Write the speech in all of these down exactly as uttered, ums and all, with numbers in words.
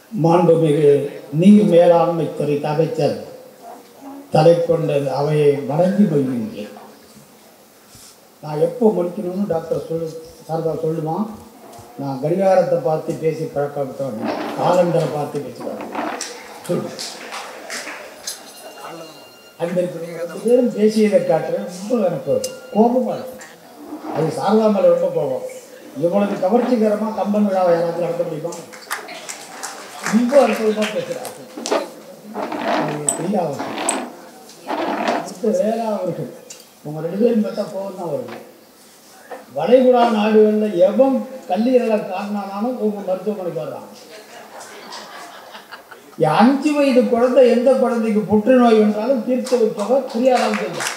மாண்புமிகு நீர் மேலாண்மை துறை அமைச்சர் தலை கொண்ட அவையை வணங்கி வருகின்றேன். நான் எப்போ முடிக்கணும்னு டாக்டர் சொல்லு சார்பா சொல்லுமா? நான் கடிகாரத்தை பார்த்து பேசி பழக்கப்பட்டவன், காலண்டரை பார்த்து பேசுவாங்க. சொல்லு அந்த ரெண்டு பேரும் பேசியதை காட்டுற ரொம்ப எனக்கு கோபமாக இருக்கும். அது சாரதா மேலே ரொம்ப கோபம். இவ்வளவு கவர்ச்சிகரமாக கம்பன் விழாவை யாராவது நடத்த முடியுமா? ரொம்ப அற்புதமாக பேசுகிறாங்க. தெரியாது அடுத்த வேலை அவர்கள் உங்கள் ரெண்டு பேரும் பார்த்தா கோபம் தான் வருது. வளைகுடா நாடுகளில் எவன் கல்லீரலை காரணானாலும் உங்கள் மருத்துவமனைக்கு வர்றாங்க. அஞ்சு வயது குழந்தை எந்த குழந்தைக்கு புற்றுநோய் என்றாலும் தீர்த்து வைப்பவர் புரியாதான் தெரியும்.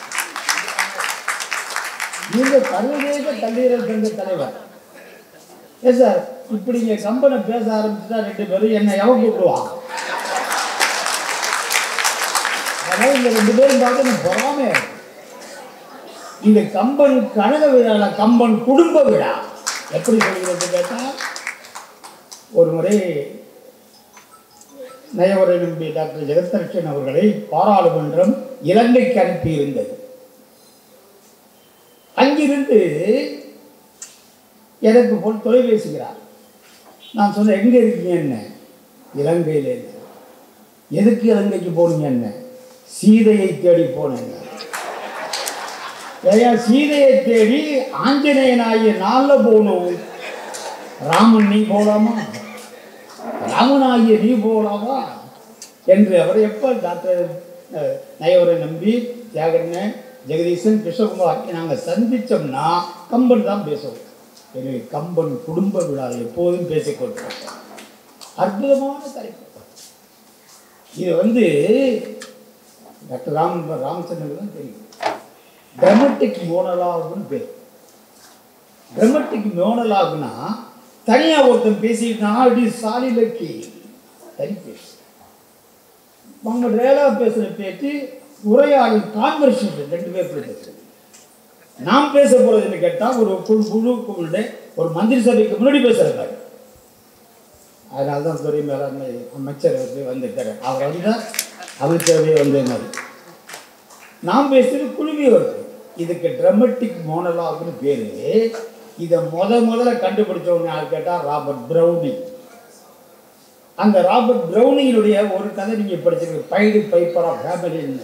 நீங்க சர்வதேச கல்லீரல் சங்க தலைவர். ஏ சார், இப்படி நீங்க கம்பனை பேச ஆரம்பிச்சுட்டா ரெண்டு பேரும் என்ன எவன் கூப்பிடுவாங்க? அதாவது இந்த ரெண்டு பேரும் பார்த்து எனக்கு பொறாமே. இந்த கம்பன் கனக விழா கம்பன் குடும்ப விழா எப்படி சொல்கிறது கேட்டா, ஒரு முறை நயவரை நம்பி டாக்டர் ஜெகத்ரட்சன் அவர்களை பாராளுமன்றம் இலங்கைக்கு அனுப்பியிருந்தது. அங்கிருந்து எனக்கு போல் தொலைபேசுகிறார். நான் சொன்னேன், எங்கே இருக்கீங்க? என்ன? இலங்கையில். எதுக்கு இலங்கைக்கு போனீங்க? என்ன? சீதையை தேடி போனேன். ஏயா சீதையை தேடி ஆஞ்சநேயனாகிய நாளில் போகணும். ராமன் நீ போகலாமா? ராமனாகிய நீ போகலாமா என்று அவர் எப்போ டாக்டர் நயவரை நம்பி தியாகண்ணன் ஜெகதீசன் கிருஷ்ணகுமார் நாங்கள் சந்தித்தோம்னா கம்பன் தான் பேசுவோம். எனவே கம்பன் குடும்ப விழா எப்போதும் பேசிக்கொள்கிறோம். அற்புதமான தலைப்பு. இது வந்து டாக்டர் ராம் ராமச்சந்திரன் தான் தெரியும். ட்ரமட்டிக் மோனலாகுன்னு பேர். ட்ரமட்டிக் மோனலாகுனா தனியாக ஒருத்தன் பேசிக்கிட்டா அப்படி சாலிலக்கி தனி பேசு. அவங்க ரேலாக பேசுகிற பேச்சு உரையாடல் கான்வர்சேஷன் ரெண்டு பேர் பேசுறது. நாம் பேச போகிறதுன்னு கேட்டால் ஒரு குழு குழு குழுடைய ஒரு மந்திரி சபைக்கு முன்னாடி பேசுகிறாரு. அதனால தான் துறை மேலாண்மை அமைச்சர் வந்துட்டார். அவர் வந்து அமைச்சரவை வந்தது. நாம் பேசுகிறது குழுவி வருது. இதுக்கு ட்ரமட்டிக் மோனலாக்னு பேர். இதை முத முதல்ல கண்டுபிடிச்சவங்க யார் கேட்டால் ராபர்ட் ப்ரௌனிங். அந்த ராபர்ட் ப்ரௌனிங்கினுடைய ஒரு கதை நீங்கள் படிச்சிருக்க, பைடு பைப்பர் ஆஃப் ஃபேமிலின்னு.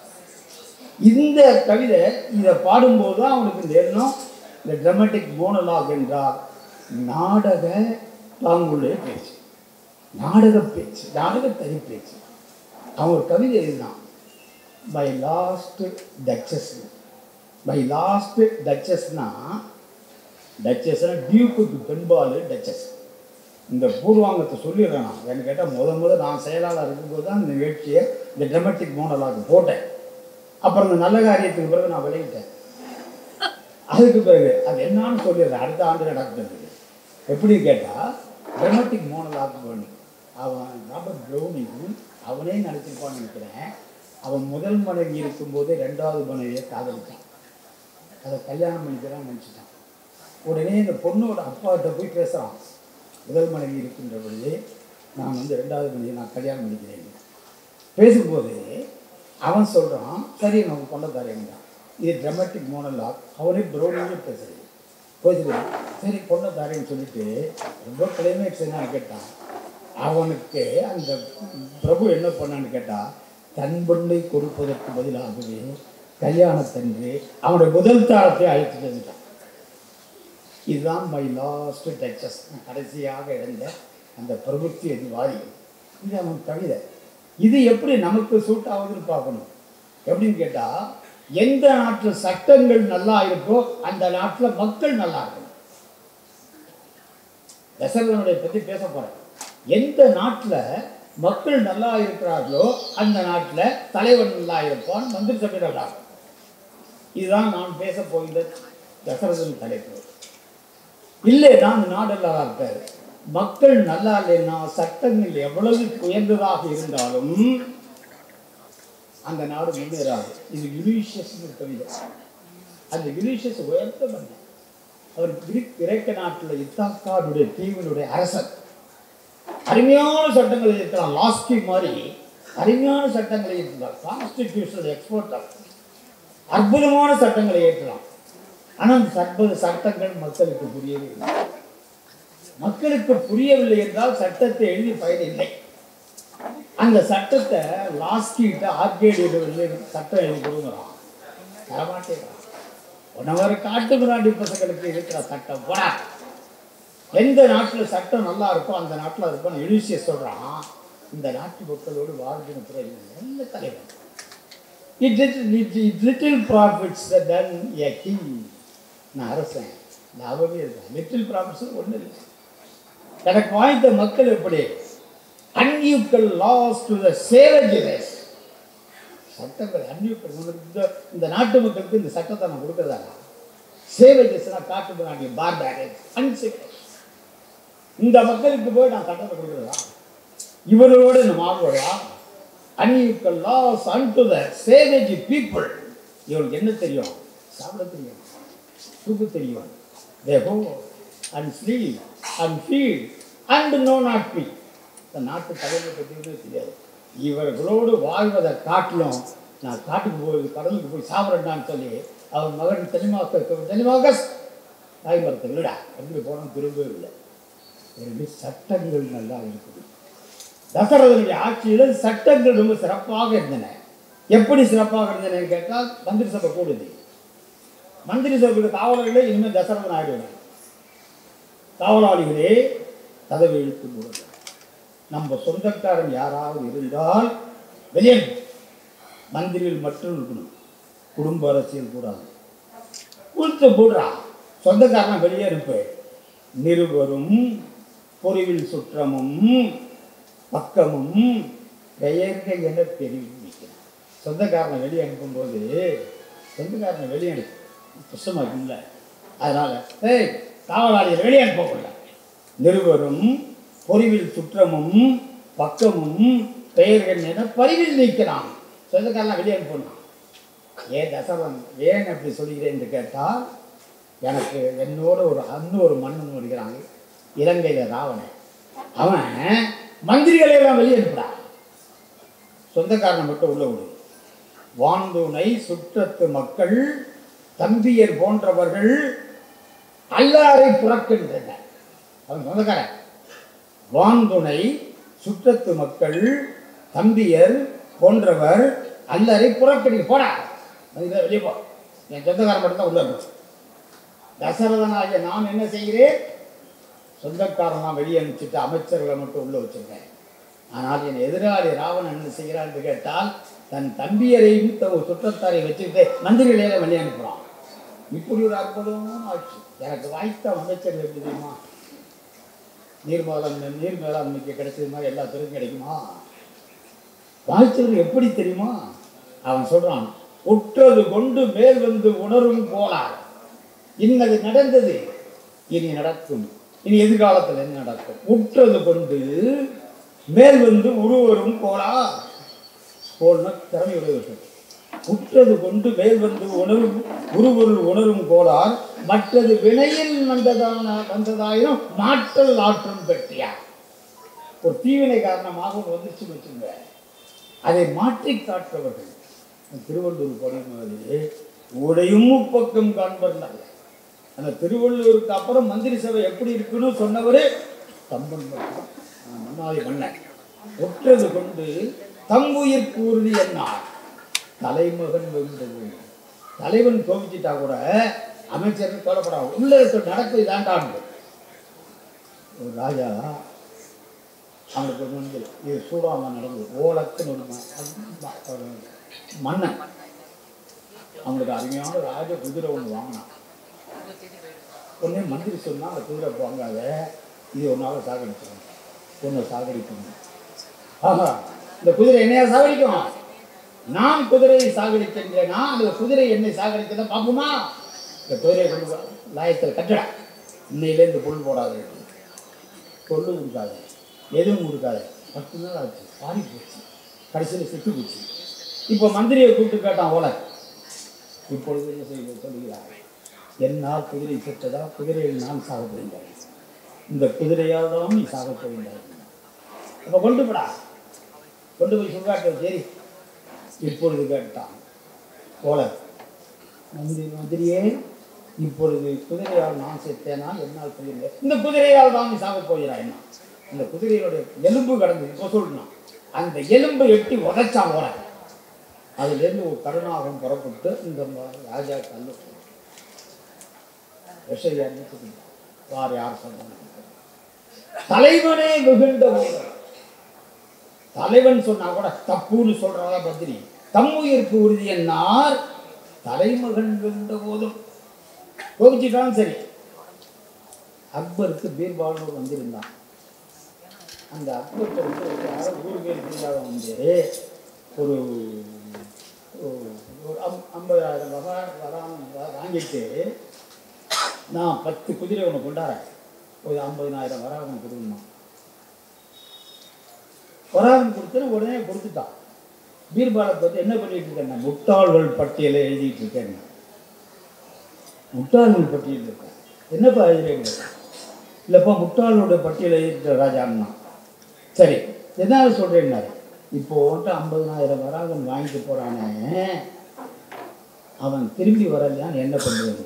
இந்த கவிதை இதை பாடும்போது தான் அவனுக்கு இந்த எண்ணம். இந்த ட்ரமட்டிக் மோனலாக் என்றால் நாடக பாங்குடைய பேச்சு, நாடக பேச்சு, நாடக தனி பேச்சு. அவன் ஒரு கவிதை எழுதினான், my last duchess. My last டச்சஸ்னா டச்சஸ்னா டியூக்கு பெண்பால் டச்சஸ். இந்த பூர்வாங்கத்தை சொல்லிடுறேன் நான். எனக்கு கேட்டால் முத முத நான் செயலாளர் இருக்கும்போது தான் இந்த நிகழ்ச்சியை இந்த ட்ரமட்டிக் மோனலாக் போட்டேன். அப்புறம் இந்த நல்ல காரியத்துக்கு பிறகு நான் வெளியிட்டேன். அதுக்கு பிறகு அது என்னான்னு சொல்லிடுறேன். அடுத்த ஆண்டு நடக்குது. எப்படி கேட்டால் ட்ரமட்டிக் மோனலாக் பண்ணி அவன் ராபர்ட் ப்ரௌனிங் அவனே நினச்சிருப்பான்னு நினைக்கிறேன். அவன் முதல் மனைவி இருக்கும்போது ரெண்டாவது மனைவியை காதலித்தான். அதை கல்யாணம் பண்ணிக்கிறான்னு நினச்சிட்டான். உடனே இந்த பொண்ணோட அப்பாட்ட போய் பேசுகிறான். முதல் மனைவி இருக்கின்ற பொழுது நான் வந்து ரெண்டாவது மனைவி நான் கல்யாணம் பண்ணிக்கிறேன். பேசும்போது அவன் சொல்கிறான், சரி நான் கொண்ட தாரேன்டான். இது ட்ரமட்டிக் மோனலாக். அவனே ப்ரௌனிங்கே பேசுகிறேன் பேசுகிறேன் சரி கொண்ட தாரேன்னு சொல்லிட்டு ரொம்ப கிளைமேக்ஸ் என்னன்னு கேட்டான். அவனுக்கு அந்த பிரபு என்ன பண்ணான்னு கேட்டால், தன் பொண்ணை கொடுப்பதற்கு பதிலாகவே கல்யாணத்தன்று அவனுடைய முதல் தாரத்தை அழைத்துட்டு வந்துட்டான். இதுதான் மை லாஸ்ட் டச்சஸ். கடைசியாக இருந்த அந்த பிரபுத்தி அதிவாதி. இது அவன் கவிதை. இது எப்படி நமக்கு சூட் ஆகுதுன்னு பார்க்கணும். எப்படின்னு கேட்டால், எந்த நாட்டில் சட்டங்கள் நல்லா இருக்கோ அந்த நாட்டில் மக்கள் நல்லா இருக்கணும். தசரதனுடைய பற்றி பேச போகிறேன். எந்த நாட்டில் மக்கள் நல்லா இருக்கிறார்களோ அந்த நாட்டில் தலைவன் நல்லா இருப்பான், மந்திரி சபை நல்லா இருக்கும். இதுதான் நான் பேச போகின்ற தசரதன் தலைப்பு. இல்லைன்னா அந்த நாடு நல்லா இருக்காது. மக்கள் நல்லா இல்லைன்னா சட்டங்கள் எவ்வளவு உயர்ந்ததாக இருந்தாலும் அந்த நாடு முன்னேறாது. இது யுலிஷியஸ் கவிதை. அந்த யுலிஷியஸ் உயர்த்த பண்ண அவர் கிரேக்க நாட்டில் இத்தாக்காருடைய தீவினுடைய அரசர். அருமையான சட்டங்களை இருக்கிறான். லாஸ்கி மாதிரி அருமையான சட்டங்களை இருக்கிறார். கான்ஸ்டிடியூஷனல் எக்ஸ்போர்ட் அற்புதமான சட்டங்களை ஏற்றலாம். ஆனால் அந்த சட்ட சட்டங்கள் மக்களுக்கு புரியவே இல்லை. மக்களுக்கு புரியவில்லை என்றால் சட்டத்தை எழுதி பயனில்லை. அந்த சட்டத்தை லாஸ்கிட்ட ஆர்கேடி சட்டம் எழுதி கொடுங்கிறான், தரமாட்டேங்கிறான். ஒன்னவர் காட்டு முன்னாடி பசங்களுக்கு இருக்கிற சட்டம் போட எந்த நாட்டில் சட்டம் நல்லா இருக்கோ அந்த நாட்டில் இருக்கும் எழுச்சிய சொல்றான். இந்த நாட்டு மக்களோடு வாழ்கிற பிறகு நல்ல தலைவர். It it little profits then a king. நான் அரசன் லாபமே இருக்கேன். லிட்டில் ப்ராஃபிட்ஸ் ஒன்றும் இல்லை. எனக்கு வாய்ந்த மக்கள் எப்படி unequal laws to the savage race. சட்டங்கள் அன்யூக்கல். இந்த இந்த நாட்டு மக்களுக்கு இந்த சட்டத்தை நான் கொடுக்குறதா? சேவேஜஸ்னா காட்டு முன்னாடி பார்பேரஸ் அன்சிவிலைஸ்ட். இந்த மக்களுக்கு போய் நான் சட்டத்தை கொடுக்குறதா? இவர்களோடு இந்த மாறுவதா? Unequal laws unto the savage people. இவங்களுக்கு என்ன தெரியும்? சாப்பிட தெரியும், தூக்கு தெரியும். they go and sleep and feed and know not peace. இந்த நாட்டு தலைமை பற்றி தெரியாது. இவர்களோடு வாழ்வதை காட்டிலும் நான் காட்டுக்கு போய் கடலுக்கு போய் சாப்பிட்றேன்னு சொல்லி அவன் மகன் தெளிவாக தெளிவாக தாய்மரத்தை விடா எப்படி போனோம் திரும்பவே இல்லை. எனவே சட்டங்கள் நல்லா இருக்குது. தசரதனுடைய ஆட்சியில் சட்டங்கள் ரொம்ப சிறப்பாக இருந்தன. எப்படி சிறப்பாக இருந்தன கேட்டால் மந்திரி சபை கூடுது. மந்திரி சபைக்கு காவலர்களே இனிமேல் தசரதன் ஆயிடுவேன். காவலாளிகளே கதவை இழுத்து போடுங்க. நம்ம சொந்தக்காரன் யாராவது இருந்தால் வெளியே மந்திரியில் மட்டும் இருக்கணும். குடும்ப அரசியல் கூடாது. உளுத்து போடுறா சொந்தக்காரன் வெளியே இருப்பேன். நிருபரும் பொறிவில் சுற்றமும் பக்கமும் பெயர்கள் என தெரிவிக்கிறான். சொந்தக்காரனை வெளியே அனுப்பும்போது சொந்தக்காரனை வெளியே அனுப்பு கஷ்டமாக இல்லை. அதனால ஏய் காவலாளியை வெளியே அனுப்பக்கூடாது. நிருபரும் பொறிவில் சுற்றமும் பக்கமும் பெயர்கள் என பரிவில் நீக்கிறான். சொந்தக்காரன் வெளியே அனுப்பணும். ஏன் தசரன் ஏன் அப்படி சொல்கிறேன் என்று கேட்டால், எனக்கு என்னோட ஒரு இன்னொரு மன்னன் வருகிறாங்க இலங்கையில் ராவணன். அவன் மந்திரிகளையெல்லாம் வெளியே அனுப்புறான். சொந்தக்காரனை மட்டும் உள்ள விடு. வான்துணை சுற்றத்து மக்கள் தம்பியர் போன்றவர்கள் அல்லாரை புறக்கின்றனர். அவன் சொந்தக்காரன். வான்துணை சுற்றத்து மக்கள் தம்பியர் போன்றவர் அல்லரை புறக்கணி போடா வெளியே போ. என் சொந்தக்காரன் மட்டும்தான் உள்ள இருக்கும். தசரதனாகிய நான் என்ன செய்கிறேன்? சொந்தக்காரன் வெளியே அனுப்பிச்சுட்டு அமைச்சர்களை மட்டும் உள்ள வச்சிருக்கேன். ஆனால் என் எதிராளி ராவணன் என்ன செய்கிறான் என்று கேட்டால், தன் தம்பியரையும் சுற்றத்தாரை வச்சுக்கிட்டு மந்திரிகளையெல்லாம் வெளியே அனுப்புகிறான். இப்படி ஒரு அற்புதமான ஆட்சி. எனக்கு வாய்த்த அமைச்சர் எப்படி தெரியுமா? நீர் மேலாண்மை நீர் மேலாண்மைக்கு கிடைச்சது மாதிரி எல்லா துறையும் கிடைக்குமா? வாய்ச்சவர் எப்படி தெரியுமா? அவன் சொல்றான், உற்றது கொண்டு மேல் வந்து உணரும் போலார். இன்னது நடந்தது, இனி நடக்கும், இனி எதிர்காலத்தில் என்ன நடக்கும். உற்றது கொண்டு மேல் வந்து உருவரும் போலார். போல்னா திறமையுடைய. உற்றது கொண்டு மேல் வந்து உணரும் உருவொருள் உணரும் கோளார். மற்றது வினையில் வந்ததான வந்ததாயினும் மாற்றல் ஆற்றும் பெற்றியார். ஒரு தீவினை காரணமாக வந்துச்சு வச்சுங்க, அதை மாற்றி காட்டுறவர்கள். திருவள்ளூர் படிமாதிரி உடையும் முப்பக்கம் காண்பர்னால அந்த திருவள்ளூருக்கு அப்புறம் மந்திரி சபை எப்படி இருக்குன்னு சொன்னவரே தம்பன் மன்னாதி மன்னன். உற்றது கொண்டு தம்புயிர் கூறுதி என்னார். தலைமகன் வென்றது. தலைவன் கோபிச்சுட்டா கூட அமைச்சர் கொல்லப்படாது. உள்ள நடக்குது தாண்டாண்டு. ஒரு ராஜா அவனுக்கு வந்து இது சூடாம நடந்தது. ஓலக்குன்னு ஒரு மன்னன் அவங்களுக்கு அருமையான ராஜ குதிரை ஒன்று வாங்கினான். ஒன்னே மந்திரி சொன்னா அந்த குதிரை வாங்காத, இது ஒரு நாள் சாகடிக்கணும், ஒன்று சாகடிக்கணும். ஆஹா, இந்த குதிரை என்னையா சாகடிக்கும்? நான் குதிரையை சாகடிக்கின்றேனா அந்த குதிரை என்னை சாகடிக்கிறத பார்ப்போமா? இந்த குதிரையை கொண்டு லாயத்தில் கட்டட, இன்னையிலேருந்து பொருள் போடாது, பொருள் கொடுக்காது, எதுவும் கொடுக்காது. பத்து நாள் ஆச்சு, பாடி போச்சு, கடைசியில் செத்து போச்சு. இப்போ மந்திரியை கூப்பிட்டு கேட்டான் ஓலை, இப்பொழுது என்ன செய்ய சொல்லுகிறார்? என்னால் குதிரை செத்ததா? குதிரையில் நான் சாக போகின்றேன். இந்த குதிரையால் தான் நீ சாக போகின்றாய். அப்போ கொண்டு போடா, கொண்டு போய் சுடுகாட்ட. சரி, இப்பொழுது கேட்டான் போல, மந்திரி மந்திரியே, இப்பொழுது குதிரையால் நான் செத்தேனா என்னால் புரியல. இந்த குதிரையால் தான் நீ சாக போகிறாய். என்ன இந்த குதிரையோட எலும்பு கடந்து இப்போ சொல்லணும். அந்த எலும்பை எட்டி உதைச்சான் ஓர. அதுலேருந்து ஒரு கருணாகம் புறப்பட்டு இந்த ராஜா கல்லு வார் யார் சொன்ன தலைவனே வெகுண்ட போது. தலைவன் சொன்னா கூட தப்புன்னு சொல்றதா பத்திரி. தம்முயிருக்கு உறுதி என்னார் தலைமகன் வெகுண்ட போதும் கோபிச்சுட்டாலும் சரி. அக்பருக்கு பீர்பால்னு வந்திருந்தான். அந்த அக்பருக்கு யாரும் ஊர் பேர் தெரியாத வந்து ஒரு ஐம்பதாயிரம் வகா வரான் வாங்கிட்டு, நான் பத்து குதிரை ஒன்று கொண்டாடுறேன், ஒரு ஐம்பதினாயிரம் வராகம் கொடுக்கணும். வராகம் கொடுத்து உடனே கொடுத்துட்டான். பீர்பாலை பற்றி என்ன பண்ணிட்டு இருக்கேன், முட்டாள்கள் பட்டியலை எழுதிட்டு இருக்கேன். முட்டாள்கள் பட்டியல் இருக்கேன், என்னப்பா எழுதுறீங்க? இல்லைப்பா முட்டாளோட பட்டியலை எழுதிட்டு ராஜான்னா. சரி, எதாவது சொல்கிறேன்னாரு. இப்போ வந்துட்டு ஐம்பதினாயிரம் வராகம் வாங்கிட்டு போகிறானே, அவன் திரும்பி வரலையான்னு என்ன பண்ணுவது?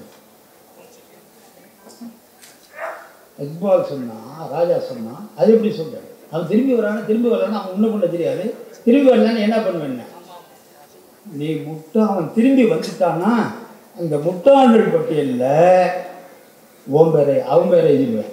இக்பால் சொன்னான், ராஜா சொன்னான், அது எப்படி சொல்கிறேன்? அவன் திரும்பி வரானா, திரும்பி வரலான்னு அவன் ஒன்றும் பண்ண தெரியாது. திரும்பி வரலான்னு என்ன பண்ணுவேன்? நீ முட்டா அவன் திரும்பி வந்துட்டான்னா அந்த முட்டாள்கள் பட்டியலில் ஓம் பேரை அவன் பேரை எழுதிடுவேன்.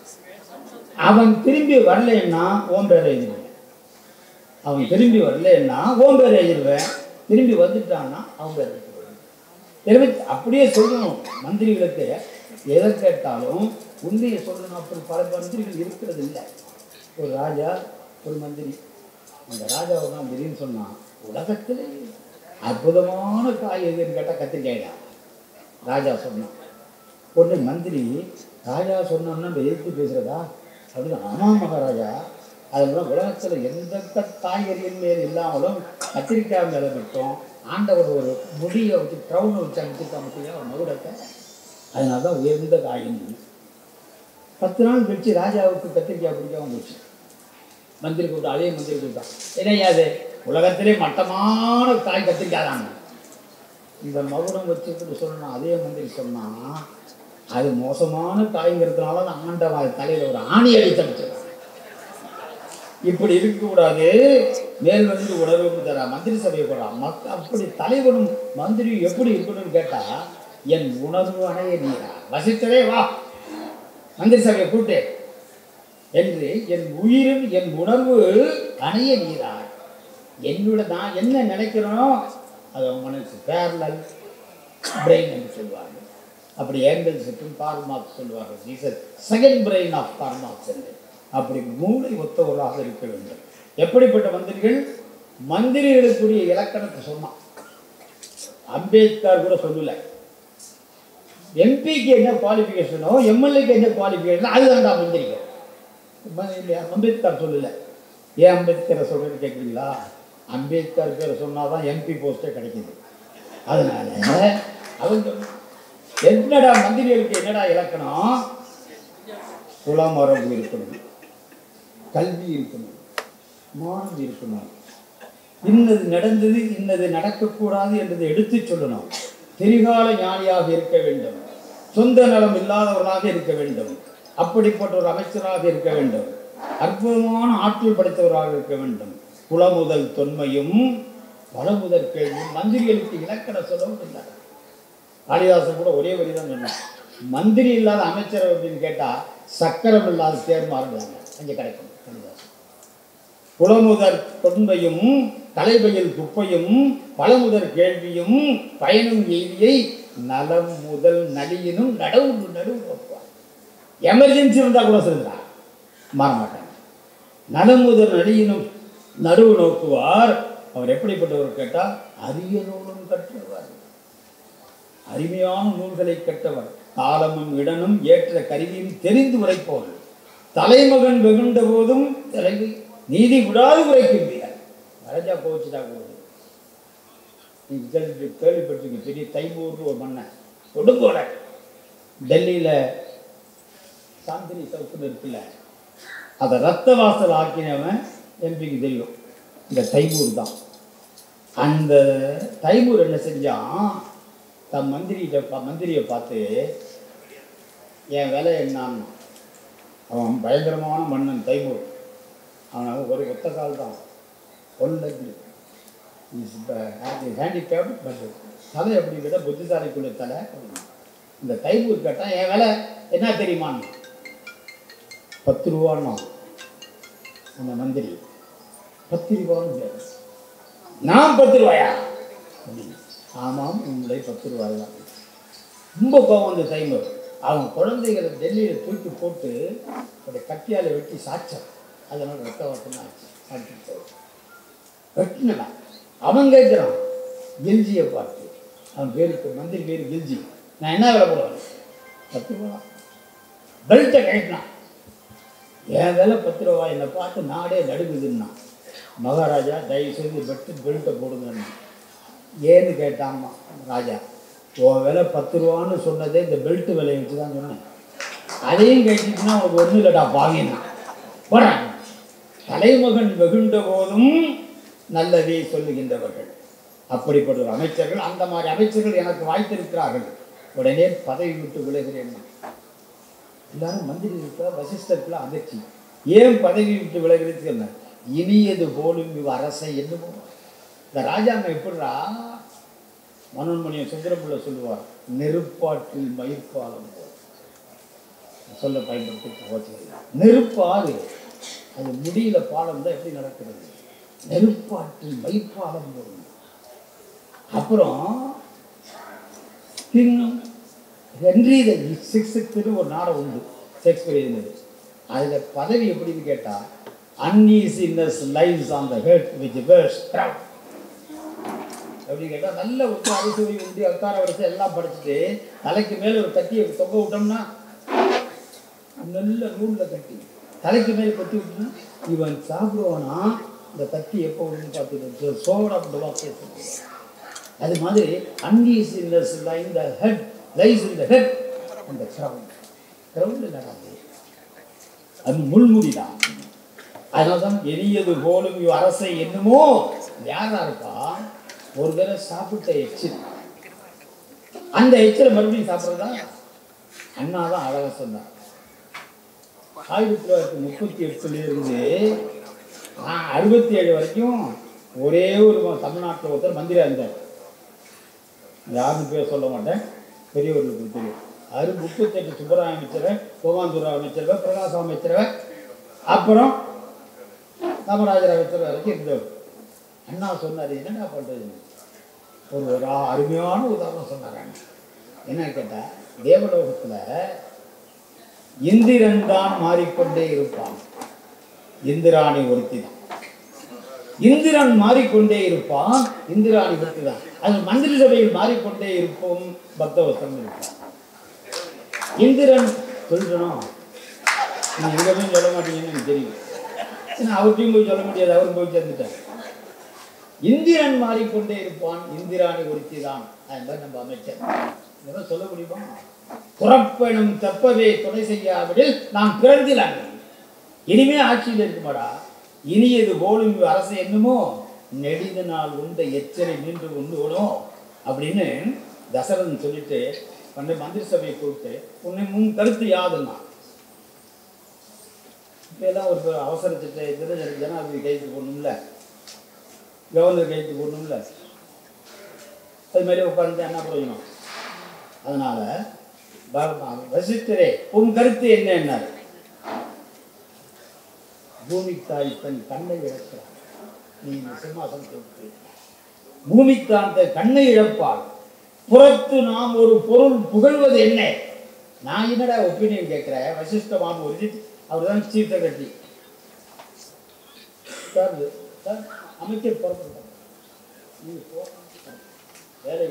அவன் திரும்பி வரலன்னா ஓம் பேரை எழுதிடுவேன். அவன் திரும்பி வரலன்னா ஓம் பேரை எழுதிடுவேன். திரும்பி வந்துட்டான்னா அவன் பேரை எழுதிடுவேன். எனவே அப்படியே சொல்லணும். மந்திரிகளுக்கு எதை கேட்டாலும் உண்மையை சொல்லணும். அப்படி பல மந்திரிகள் இருக்கிறது இல்லை. ஒரு ராஜா, ஒரு மந்திரி. அந்த ராஜாவை தான் திடீர்னு சொன்னான், உலகத்தில் அற்புதமான காய் எதுன்னு கேட்டால் கத்திரிக்காய் தான். ராஜா சொன்னான். ஒன்று மந்திரி ராஜா சொன்னோன்னா நம்ம எதிர்த்து பேசுகிறதா அப்படின்னு. ஆமாம் மகாராஜா, அதெல்லாம் உலகத்தில் எந்த காய்கறியின் மேல் இல்லாமலும் கத்திரிக்காய் மேலே விட்டோம். ஆண்டவர் ஒரு முடியை வச்சு ட்ரவுனை வச்சு அமைச்சிருக்கா முடியா ஒரு மகுடத்தை, அதனால தான் உயர்ந்த காயின்னு. பத்து நாள் கழிச்சு ராஜாவுக்கு கத்திரிக்காய் பிடிக்காம போச்சு. மந்திரி கூப்பிட்டு அதே மந்திரி கூப்பிட்டான், என்னையாது உலகத்திலே மட்டமான காய் கத்திரிக்காய் தாங்க. இந்த மகுடம் வச்சுக்கிட்டு சொன்னான். அதே மந்திரி சொன்னான், அது மோசமான காய்ங்கிறதுனால தான் ஆண்டவன் தலையில் ஒரு ஆணி அடித்து அமைச்சிருக்கான். இப்படி இருக்கக்கூடாது, மேல் வந்து உணர்வு தரா மந்திரி சபையை போடலாம். மக் அப்படி தலைவனும் மந்திரியும் எப்படி இருக்கணும்னு கேட்டால், என் உணர்வு அணைய நீரா வசித்தரே வா மந்திரி சபையை கூட்டு என்று என் உயிரும் என் உணர்வு அணைய நீரா. என்னோட நான் என்ன நினைக்கிறேனோ அது மனசு பேரலல் பிரெயின் என்று சொல்லுவார்கள். அப்படி ஏங்கல் செட்டும் கார்ல் மார்க்ஸ் சொல்லுவார்கள், Jesus second brain of Karl Marx என்று. அப்படி மூளை ஒத்தவர்களாக இருக்க வேண்டும். எப்படிப்பட்ட மந்திரிகள்? மந்திரிகளுக்குரிய இலக்கணத்தை சொன்னான். அம்பேத்கர் கூட சொல்லலை. எம்பிக்கு என்ன குவாலிஃபிகேஷனோ எம்எல்ஏக்கு என்ன குவாலிஃபிகேஷனோ அதுதான்டா மந்திரிகள். அம்பேத்கர் சொல்லலை. ஏன் அம்பேத்கரை சொல்கிறது கேட்குறீங்களா? அம்பேத்கர் பேரை சொன்னால் தான் எம்பி போஸ்ட்டே கிடைக்கிது. அதனால அவங்க என்னடா மந்திரிகளுக்கு என்னடா இலக்கணம்? குலமரபு இருக்கணும், கல்வி இருக்கணும், மானம் இருக்கணும், இன்னது நடந்தது இன்னது நடக்கக்கூடாது என்றதை எடுத்து சொல்லணும், திரிகால ஞானியாக இருக்க வேண்டும், சொந்த நலம் இல்லாதவர்களாக இருக்க வேண்டும், அப்படிப்பட்ட ஒரு அமைச்சராக இருக்க வேண்டும், அற்புதமான ஆற்றல் படைத்தவராக இருக்க வேண்டும், குலமுதல் தொன்மையும் பலமுதல் கேள்வியும். மந்திரிகளுக்கு இலக்கண சொல்லவும் இல்லை. காளிதாசன் கூட ஒரே வரி தான் சொன்னான், மந்திரி இல்லாத அமைச்சர் அப்படின்னு கேட்டால் சக்கரம் இல்லாத தேர்மாறுகிறாங்க அங்கே கிடைக்கும். காளிதாசன் குலமுதற் தொன்மையும் தலைபையில் குப்பையும் பலமுதற் கேள்வியும் பயனும் எய்தியை நலம் முதல் நலியினும் நடுவு நடுவு நோக்குவார். எமர்ஜென்சி வந்தால் கூட சொல்லுறா மாறமாட்டாங்க. நலம் முதல் நலியினும் நடுவு நோக்குவார். அவர் எப்படிப்பட்டவர் கேட்டால் அரிய நூலும் கற்றுவார், அருமையான நூல்களை கற்றவர், காலமும் இடனும் ஏற்ற கருவியும் தெரிந்து உரைப்போர், தலைமகன் வெகுண்ட போதும் தலைவி நீதி விடாது உரைக்கின்றார். ராஜா கோவிச்சுட்டா போகுது. நீங்கள் கேள்வி கேள்விப்பட்டிருக்கீங்க, பெரிய தைமூர்னு ஒரு மன்னன் கொடுங்கோல டெல்லியில் சாந்தினி சவுக்குன்னு இருக்குல்ல, அதை ரத்த வாசல் ஆக்கினவன் எம்பிக்கு தெரியும், இந்த தைமூர் தான். அந்த தைமூர் என்ன செஞ்சான், தன் மந்திரிகிட்ட மந்திரியை பார்த்து என் வேலை என்னான்னு. அவன் பயங்கரமான மன்னன் தைமூர். அவன் ஒரு ஒத்த கால் தான், one leg is handicapped. But தலை எப்படி விட புத்திசாலிக்குள்ள தலை. இந்த தைமூர் கேட்டால் என் வேலை என்ன தெரியுமான்னு. பத்து ரூபான்னா அந்த மந்திரி பத்து ரூபான்னு. நான் பத்து ரூபாயா அப்படின்னு. ஆமாம், உங்களை பத்து ரூபாய் தான். ரொம்ப கோவம் அந்த தைமூர். அவன் குழந்தைகளை டெல்லியில் தூக்கி போட்டு ஒரு கட்டியால் வெட்டி சாச்சான். அதனால் ரத்த வாசனை ஆச்சு. சாப்பிட்டு வெட்டினா அவன் கேட்குறான் கில்ஜியை பார்த்து. அவன் பேருக்கு மந்திரி பேர் கில்ஜி. நான் என்ன வேலை போடுவேன், பத்து ரூபா. பெல்ட்டை கட்டினான். என் வேலை பத்து ரூபா. என்னை பார்த்து நாடே நடுங்குதுன்னா. மகாராஜா தயவு செய்து பெட்டு பெல்ட்டை போடுங்கன்னு. ஏன்னு கேட்டாம்மா ராஜா. உன் விலை பத்து ரூபான்னு சொன்னதே இந்த பெல்ட் விலையை வச்சு தான் சொன்னேன். அதையும் கேட்டுச்சுன்னா உனக்கு ஒன்றும் இல்லைடா பாவினா போறாங்க. தலைமகன் வெகுண்ட போதும் நல்லதே சொல்லுகின்றவர்கள் அப்படிப்பட்ட ஒரு அமைச்சர்கள். அந்த மாதிரி அமைச்சர்கள் எனக்கு வாய்த்திருக்கிறார்கள். உடனே பதவி விட்டு விலகிறேன். எல்லாரும் மந்திரி இருக்கிற வசிஷ்டருக்குலாம் அதிர்ச்சி. ஏன் பதவி விட்டு விலகிறது என்ன, இனியது போலும் இவ் அரசை என்னமோ. இந்த ராஜாங்க எப்படிரா, மனோன்மணியை சுந்தரமுள்ள சொல்லுவார், நெருப்பாற்றில் மயிர்பாலம் சொல்ல பயன்படுத்தி போச்சு. நெருப்பாறு அது முடியல பாலம் தான் எப்படி நடக்கிறது. நெருப்பாற்றில் மயிர்பாலம் போடும். அப்புறம் ஹென்றி த சிக்ஸ்த்து ஒரு நாடகம் உண்டு, ஷேக்ஸ்பியர் இருந்தது. அதில் பதவி எப்படின்னு கேட்டால், uneasiness lies on the head which wears crown. எப்படி கேட்டால், நல்ல உச்ச அரிசுவை உண்டி அக்கார வரிசை எல்லாம் படிச்சுட்டு தலைக்கு மேலே ஒரு கட்டியை தொங்க விட்டோம்னா, நல்ல நூலில் கட்டி தலைக்கு மேலே கட்டி விட்டோம்னா இவன் சாப்பிடுவானா இந்த கத்தி எப்போ ஒன்று பார்த்துட்டு சோடா வார்த்தை. அது மாதிரி uneasiness lies in the head lies in the head and the crown. crown நடாது, அது முள்முடிதான். அதனால தான் எரியது போலும் இவ் அரசை என்னமோ. யாரா இருக்கா, ஒரு தடவை சாப்பிட்ட எச்சில், அந்த எச்சிலை மறுபடியும் சாப்பிட்றதா. அண்ணா தான் அழகாக சொன்னார். ஆயிரத்தி தொள்ளாயிரத்தி முப்பத்தி எட்டுல இருந்து அறுபத்தி ஏழு வரைக்கும் ஒரே ஒரு தமிழ்நாட்டில் ஒருத்தர் மந்திரியாக இருந்தார். யாருன்னு பேர் சொல்ல மாட்டேன், பெரியவர்களுக்கு தெரியும். அது முப்பத்தெட்டு சுப்பராய அமைச்சர், கோமாந்துரா அமைச்சர், பிரகாச அமைச்சர், அப்புறம் காமராஜர் அமைச்சர் வரைக்கும் இருந்தவர். அண்ணா சொன்னார், என்னென்ன பண்ணுறது, ஒரு ஒரு அருமையான உதாரணம் சொன்னார். என்ன கேட்டால், தேவலோகத்தில் இந்திரன் தான் மாறிக்கொண்டே இருப்பான், இந்திராணி ஒருத்தி தான். இந்திரன் மாறிக்கொண்டே இருப்பான், இந்திராணி ஒருத்தி தான். அது மந்திரி சபையில் மாறிக்கொண்டே இருப்போம், பக்தவசம் இருப்பான். இந்திரன் சொல்றோம், நீ எங்கேயும் சொல்ல மாட்டீங்கன்னு எனக்கு தெரியும். ஏன்னா அவர்கிட்டையும் போய் சொல்ல முடியாது, அவரும் போய் சேர்ந்துட்டார். இந்திரன் மாறிக்கொண்டே இருப்பான், இந்திராணி ஒருத்தி தான். அது மாதிரி நம்ம அமைச்சர் இதெல்லாம் சொல்ல முடியுமா? புறப்பெனும் தப்பவே துணை செய்யாவிடில் நாம் பிறந்திலாங்க. இனிமே ஆட்சியில் இருக்குமாடா. இனியது போலும் அரசு என்னமோ, நெடித நாள் உண்ட எச்சரை நின்று கொண்டு விடும் அப்படின்னு தசரதன் சொல்லிட்டு வந்து மந்திரி சபையை கூப்பிட்டு, உன்னை முன் கருத்து யாதுன்னா. இப்பெல்லாம் ஒரு அவசர திட்ட இதில் ஜனாதிபதி கைது போடணும்ல, கவர்னர் கைது போடணும்ல, அது மாதிரி உட்காந்து என்ன பிரயோஜனம்? அதனால வசிஷ்டரே உன் கருத்து என்ன என்ன? பூமி தாய் தன் கண்ணை இழக்கிறார், நீ சிம்மாசனத்தை பூமித்தான் தன் கண்ணை இழப்பாள், புறத்து நாம் ஒரு பொருள் புகழ்வது என்ன? நான் என்னடா ஒப்பீனியன் கேட்கிறேன். வசிஷ்டமான ஒரு அவர் தான் சீஃப் செக்ரட்டரி. சார் சார் அமைச்சர் புறப்படுறாங்க, வேலை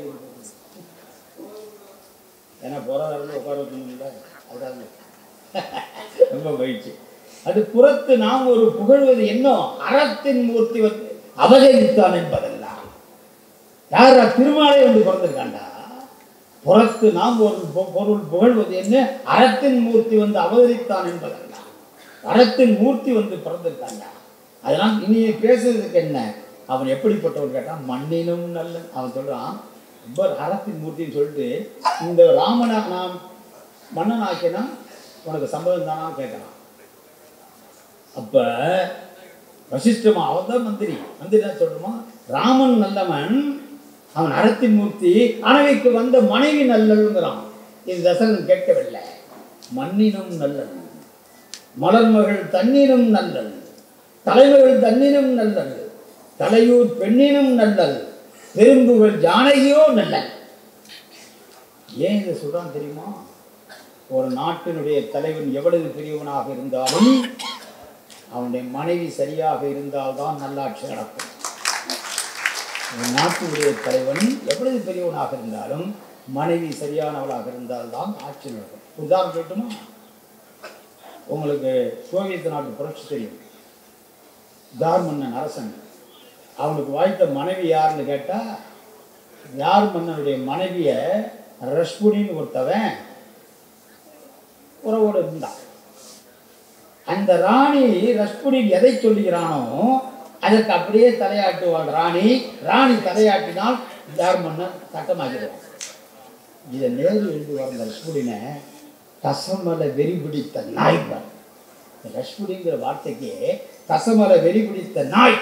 ஏன்னா போராடுறது உட்கார வைக்கணும்ல, அதுதான் ரொம்ப பயிற்சி. அது புறத்து நாம் ஒரு புகழ்வது என்ன? அறத்தின் மூர்த்தி வந்து அவதரித்தான் என்பதெல்லாம். யாரா திருமாலை வந்து பிறந்திருக்காண்டா. புறத்து நாம் ஒரு பொருள் புகழ்வது என்ன? அறத்தின் மூர்த்தி வந்து அவதரித்தான் என்பதெல்லாம். அறத்தின் மூர்த்தி வந்து பிறந்திருக்காண்டா. அதனால் இனி பேசுறதுக்கு என்ன, அவன் எப்படிப்பட்டவன் கேட்டான், மண்ணினும் நல்ல. அவன் சொல்றான் ரொம்ப அறத்தின் மூர்த்தின்னு சொல்லிட்டு, இந்த ராமனை நான் மன்னன் ஆக்கினா உனக்கு சம்பளம் தானான்னு கேட்கறான். அப்ப வசிஷ்டமா அவன் தான் மந்திரி. மந்திரி தான் சொல்றோமா, ராமன் நல்லவன், அவன் அறத்தின் மூர்த்தி, அணைவைக்கு வந்த மனைவி நல்லவங்கிறான். இது தசரதன் கேட்கவில்லை. மண்ணினும் நல்லது, மலர்மகள் தன்னினும் நல்லது, தலைமகள் தன்னினும் நல்லது, தலையூர் பெண்ணினும் நல்லது, பெரும்புகள் ஜானகியோ நல்லது. ஏன் இதை சொல்றான் தெரியுமா? ஒரு நாட்டினுடைய தலைவன் எவ்வளவு பெரியவனாக இருந்தாலும் அவனுடைய மனைவி சரியாக இருந்தால்தான் நல்லாட்சி நடக்கும். ஒரு நாட்டினுடைய தலைவன் எவ்வளவு பெரியவனாக இருந்தாலும் மனைவி சரியானவளாக இருந்தால்தான் ஆட்சி நடக்கும். உதாரணம் சொல்லட்டுமா? உங்களுக்கு சோவியத் நாட்டு புரட்சி தெரியும். ஜார் மன்னன் அரசன், அவனுக்கு வாய்த்த மனைவி யாருன்னு கேட்டா, ஜார் மன்னனுடைய மனைவிய ரஷ்புடின்னு ஒருத்தவன் உறவோடு இருந்தான். அந்த ராணி ரஷ்புடி எதை சொல்லுகிறானோ அதற்கு அப்படியே தலையாட்டுவாள் ராணி. ராணி தலையாட்டினால் ஜார் மன்னன் சட்டமாகிடுவான். இதை நேரு எழுதி வந்த ரஷ்புடினை கசமலை வெறி பிடித்த நாய்பார். ரஷ்புடிங்கிற வார்த்தைக்கு கசமலை வெறி பிடித்த நாய்.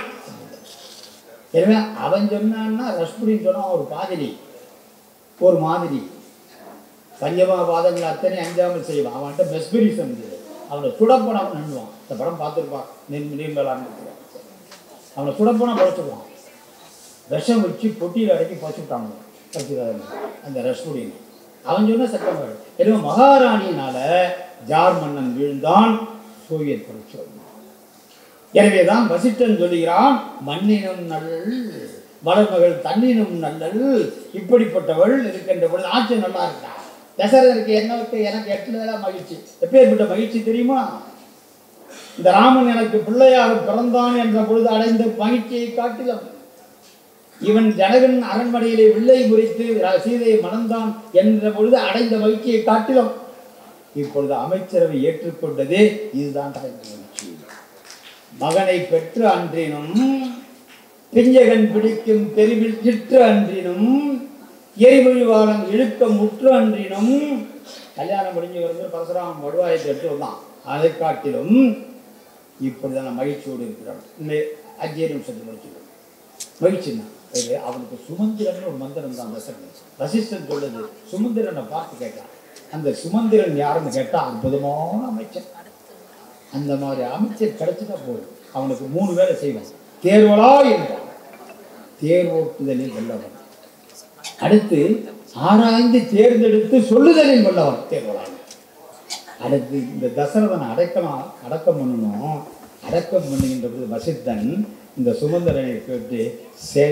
எனவே அவன் சொன்னான்னா ரஷ்புடின்னு சொன்னா ஒரு பாதிரி, ஒரு மாதிரி பஞ்சமா வாதங்கள் அத்தனை அஞ்சாமல் செய்வான். அவன்கிட்ட மெஸ்பரிசம் இருக்குது. அவனை சுடப்போனவன் நின்றுவான். இந்த படம் பார்த்துருப்பான். நீர்மேலான அவனை சுடப்போனா பழச்சுக்குவான். விஷம் வச்சு பொட்டியில் அடக்கி பழச்சுட்டாங்க பழச்சுக்காத அந்த ரஷ்புடின்னு. அவன் சொன்ன சட்டம். எனவே மகாராணியினால ஜார் மன்னன் வீழ்ந்தான், சோவியத் புரட்சி. எனவேதான் வசிஷ்டன் சொல்லுகிறான், மண்ணினும் நல்லள், மலர்மகள் தண்ணினும் நல்லள், இப்படிப்பட்டவள் இருக்கின்ற பொழுது ஆட்சி நல்லா இருக்கா. தசரதனுக்கு என்னவுக்கு எனக்கு எட்டுல மகிழ்ச்சி. எப்பேற்பட்ட மகிழ்ச்சி தெரியுமா? இந்த ராமன் எனக்கு பிள்ளையாக பிறந்தான் என்ற பொழுது அடைந்த மகிழ்ச்சியை காட்டிலும், இவன் ஜனகன் அரண்மனையிலே வில்லை முறித்து சீதையை மணந்தான் என்ற பொழுது அடைந்த மகிழ்ச்சியை காட்டிலும் இப்பொழுது அமைச்சரவை ஏற்றுக்கொண்டதே இதுதான் அடைந்த மகிழ்ச்சி. மகனை பெற்று அன்றினும் பிஞ்சகன் பிடிக்கும் தெருவில் சிற்று அன்றினும் எரிவழிவாளன் இழுக்க முற்று அன்றினும். கல்யாணம் முடிஞ்சு வந்து பரசுராமன் வடுவாயத்தை எடுத்து வந்தான். அதை காட்டிலும் இப்படிதான் மகிழ்ச்சியோடு இருக்கிறான். அஞ்சே நிமிஷத்துக்கு முடிச்சுக்கணும். மகிழ்ச்சின்னா அவனுக்கு சுமந்திரன் ஒரு மந்திரம் தான். தசரதன் வசிஷ்டன் சொல்லுது, சுமந்திரனை பார்த்து கேட்டான். அந்த சுமந்திரன் யாருன்னு கேட்டா அற்புதமான அமைச்சர். அந்த மாதிரி அமைச்சர் கிடைச்சுட்டா போதும். அவனுக்கு மூணு வேலை செய்வான். தேர்வலா என்றான், தேர்வோட்டுதலில் வல்லவன். அடுத்து ஆராய்ந்து தேர்ந்தெடுத்து சொல்லுதலில் வல்லவன், தேர்வலா. அடுத்து இந்த தசரதனை அடக்கலாம் அடக்கம் பண்ணணும். அடக்கம் பண்ணுகின்ற போது வசிஷ்டன் இந்த சுமந்திரனை கேட்டு, சே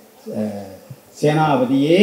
சேனாபதியே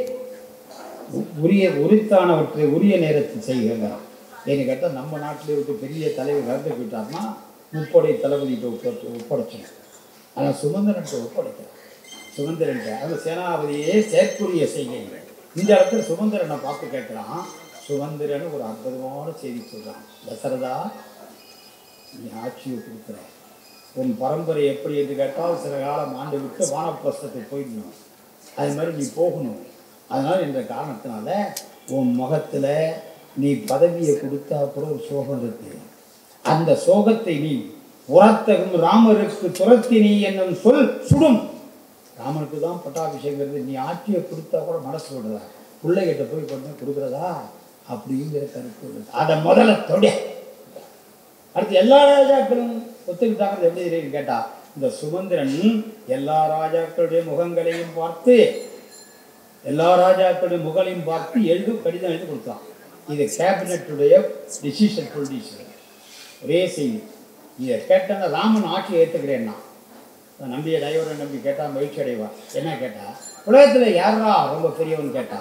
உரிய உரித்தானவற்றை உரிய நேரத்தில் செய்கிறான். ஏன்னு கேட்டால் நம்ம நாட்டில் இருக்க பெரிய தலைவர் இறந்து போயிட்டார்னா முப்படை தளபதிகிட்ட ஒப்படைச்சோம். ஆனால் சுமந்திரன்ட்ட ஒப்படைக்கிறான். சுமந்திரன்ட்ட அந்த சேனாபதியே செயற்குரிய செய்கைங்க. இந்த இடத்துல சுமந்திரனை பார்த்து கேட்குறான். சுமந்திரன் ஒரு அற்புதமான செய்தி சொல்கிறான். தசரதா, நீ ஆட்சியை கொடுக்குற, உன் பரம்பரை எப்படி என்று கேட்டால் சில காலம் ஆண்டு விட்டு வானப்பிரஸ்தத்துக்கு போயிடணும். அது மாதிரி நீ போகணும். அதனால் என்ற காரணத்தினால உன் முகத்தில் நீ பதவியை கொடுத்தா கூட ஒரு சோகம் இருக்கு. அந்த சோகத்தை நீ உரத்தகும் ராமருக்கு துரத்தி நீ என்னும் சொல் சுடும். ராமனுக்கு தான் பட்டாபிஷேகம். நீ ஆட்சியை கொடுத்தா கூட மனசு விடுறதா, பிள்ளைகிட்ட போய் கொஞ்சம் கொடுக்குறதா அப்படிங்கிற கருத்து. அதை முதல்ல தொட. அடுத்து எல்லா ராஜாக்களும் ஒத்துக்கிட்டாங்க. எப்படி இருக்குன்னு கேட்டா, இந்த சுமந்திரன் எல்லா ராஜாக்களுடைய முகங்களையும் பார்த்து எல்லா ராஜாக்களுடைய முகங்களையும் பார்த்து எழுதும் கடிதம் எழுதி கொடுத்தான். இது கேபினட்டுடைய டிசிஷன், ஃபுல் டிசிஷன், ஒரே செய்தி. இதை கேட்டேன்னா ராமன் ஆட்சியை ஏற்றுக்கிறேன்னா நம்பிய டைவரை நம்பி கேட்டால் மகிழ்ச்சி அடைவா. என்ன கேட்டா, உலகத்தில் யாரா ரொம்ப பெரியவன் கேட்டா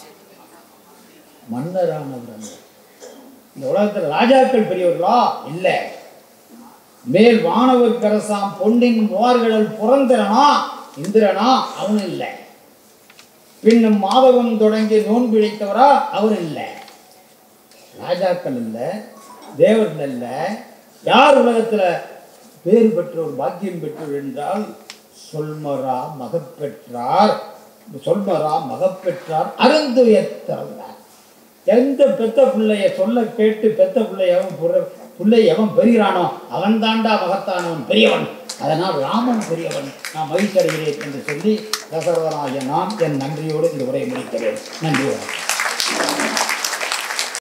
மன்னரானவர். இந்த உலகத்தில் ராஜாக்கள் பெரியவர்களா? இல்லை. மேல் வானவர் கரசாம் பொன்னின் வார்கடல் புறந்திரனா இந்திரனா? அவனு இல்லை. பின்னும் மாதவம் தொடங்கி நோன்பு இழைத்தவரா? அவர் இல்லை. ராஜாக்கள் இல்லை, தேவர்கள் இல்லை. யார் உலகத்தில் பேறு பெற்றோர் பாக்கியம் பெற்றோர் என்றால் சொல்மரா மகப்பெற்றார் சொல்மரா மகப்பெற்றார் அருந்துயர்த்தார். எந்த பெத்த பிள்ளைய சொல்ல கேட்டு பெத்த பிள்ளை எவன் பிள்ளை எவன் பெறுகிறானோ அவன் தாண்டா மகத்தானவன் பெரியவன். அதனால் ராமன் பெரியவன், நான் மகிழ்ச்சி அடைகிறேன் என்று சொல்லி தசரதனாகிய நான் என் நன்றியோடு இந்த உரையை முடிக்கிறேன். நன்றி.